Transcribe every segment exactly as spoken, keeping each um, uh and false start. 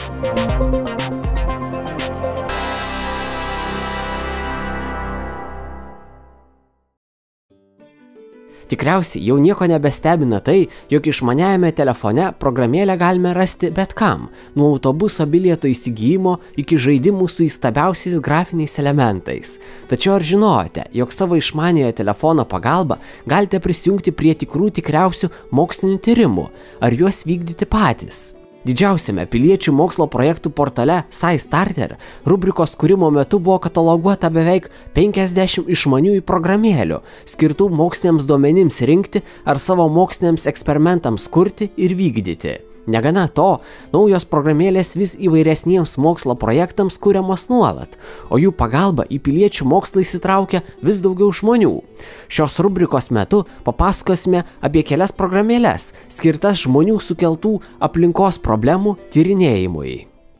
Tikriausiai jau nieko nebestebina tai, jog išmaniajame telefone programėlę galime rasti bet kam, nuo autobuso bilieto įsigijimo iki žaidimų su įstabiausiais grafiniais elementais. Tačiau ar žinojote, jog savo išmaniojo telefono pagalba galite prisijungti prie tikrų tikriausių mokslinių tyrimų, ar juos vykdyti patys? Didžiausiame piliečių mokslo projektų portale SciStarter rubrikos kūrimo metu buvo kataloguota beveik penkiasdešimt išmaniųjų programėlių, skirtų moksliniams duomenims rinkti ar savo moksliniams eksperimentams kurti ir vykdyti. Negana to, naujos programėlės vis įvairesniems mokslo projektams kuriamos nuolat, o jų pagalba į piliečių mokslą įsitraukia vis daugiau žmonių. Šios rubrikos metu papasakosime apie kelias programėles, skirtas žmonių sukeltų aplinkos problemų tyrinėjimui.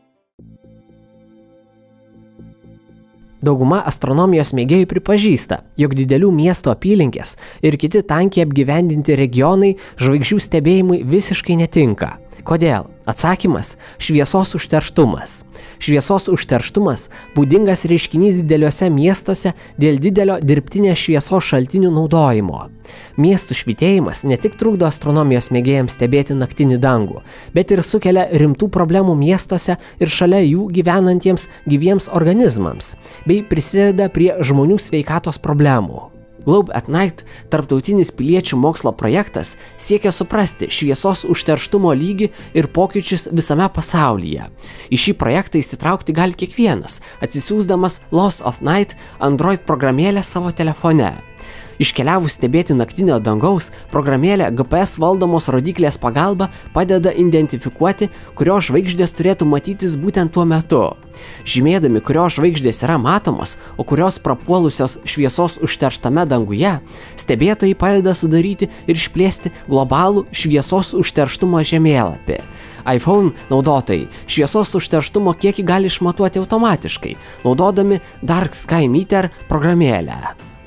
Dauguma astronomijos mėgėjų pripažįsta, jog didelių miestų apylinkės ir kiti tankiai apgyvendinti regionai žvaigždžių stebėjimui visiškai netinka. Kodėl? Atsakymas – šviesos užterštumas. Šviesos užterštumas būdingas reiškinys dideliuose miestuose dėl didelio dirbtinės šviesos šaltinių naudojimo. Miestų švytėjimas ne tik trukdo astronomijos mėgėjams stebėti naktinį dangų, bet ir sukelia rimtų problemų miestuose ir šalia jų gyvenantiems gyviems organizmams, bei prisideda prie žmonių sveikatos problemų. Globe at Night, tarptautinis piliečių mokslo projektas, siekia suprasti šviesos užterštumo lygį ir pokyčius visame pasaulyje. Į šį projektą įsitraukti gali kiekvienas, atsisiųsdamas Lost of Night Android programėlę savo telefone. Iškeliavus stebėti naktinio dangaus, programėlė G P S valdomos rodyklės pagalba padeda identifikuoti, kurios žvaigždės turėtų matytis būtent tuo metu. Žymėdami, kurios žvaigždės yra matomos, o kurios prapuolusios šviesos užterštame danguje, stebėtojai padeda sudaryti ir išplėsti globalų šviesos užterštumo žemėlapį. iPhone naudotojai šviesos užterštumo kiekį gali išmatuoti automatiškai, naudodami Dark Sky Meter programėlę.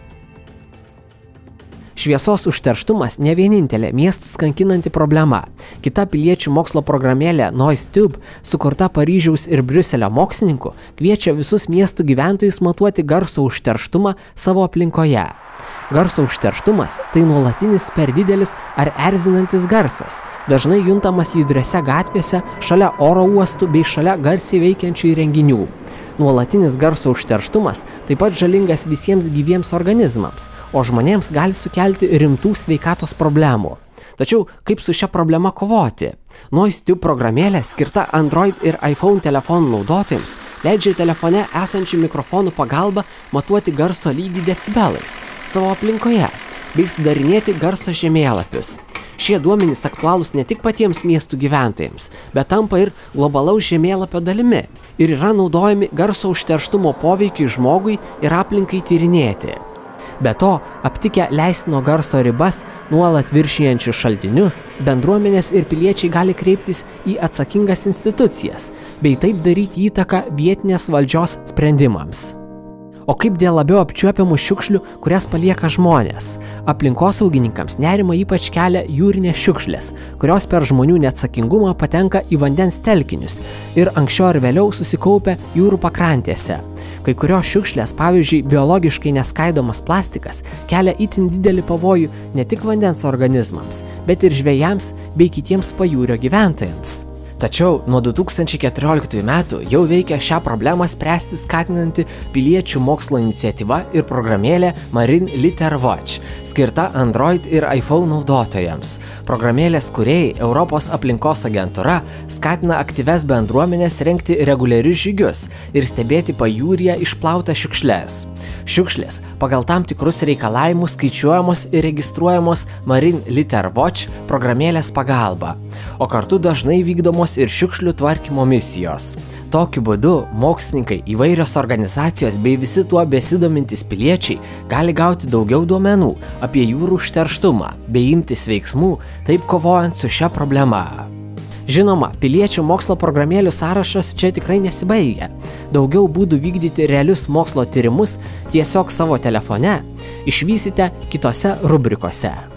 Šviesos užterštumas ne vienintelė miestus kankinanti problema. Kita piliečių mokslo programėlė NoiseTube, sukurta Paryžiaus ir Briuselio mokslininkų, kviečia visus miestų gyventojus matuoti garso užterštumą savo aplinkoje. Garso užterštumas – tai nuolatinis per didelis ar erzinantis garsas, dažnai juntamas judriose gatvėse, šalia oro uostų bei šalia garsiai veikiančių įrenginių. Nuolatinis garso užterštumas taip pat žalingas visiems gyviems organizmams, o žmonėms gali sukelti rimtų sveikatos problemų. Tačiau kaip su šia problema kovoti? NoiseTube programėlė, skirta Android ir iPhone telefonų naudotojams, leidžia telefone esančių mikrofonų pagalba matuoti garso lygį decibelais savo aplinkoje bei sudarinėti garso žemėlapius. Šie duomenys aktualūs ne tik patiems miestų gyventojams, bet tampa ir globalaus žemėlapio dalimi ir yra naudojami garso užterštumo poveikiai žmogui ir aplinkai tyrinėti. Be to, aptikę leistino garso ribas nuolat viršijančius šaltinius, bendruomenės ir piliečiai gali kreiptis į atsakingas institucijas, bei taip daryti įtaką vietinės valdžios sprendimams. O kaip dėl labiau apčiuopiamų šiukšlių, kurias palieka žmonės? Aplinkosaugininkams nerima ypač kelia jūrinės šiukšlės, kurios per žmonių neatsakingumą patenka į vandens telkinius ir anksčiau ar vėliau susikaupia jūrų pakrantėse. Kai kurios šiukšlės, pavyzdžiui, biologiškai neskaidomas plastikas, kelia itin didelį pavojų ne tik vandens organizmams, bet ir žvejams bei kitiems pajūrio gyventojams. Tačiau nuo du tūkstančiai keturioliktųjų metų jau veikia šią problemą spręsti skatinanti piliečių mokslo iniciatyva ir programėlė Marine Litter Watch, skirta Android ir iPhone naudotojams. Programėlės kūrėjai Europos aplinkos agentūra skatina aktyves bendruomenės rengti reguliarius žygius ir stebėti pajūryje išplautą šiukšles. Šiukšlės pagal tam tikrus reikalavimus skaičiuojamos ir registruojamos Marine Litter Watch programėlės pagalba, o kartu dažnai vykdomos ir šiukšlių tvarkymo misijos. Tokiu būdu mokslininkai, įvairios organizacijos bei visi tuo besidomintys piliečiai gali gauti daugiau duomenų apie jūrų užterštumą bei imtis veiksmų, taip kovojant su šia problema. Žinoma, piliečių mokslo programėlių sąrašas čia tikrai nesibaigia. Daugiau būdų vykdyti realius mokslo tyrimus tiesiog savo telefone išvysite kitose rubrikose.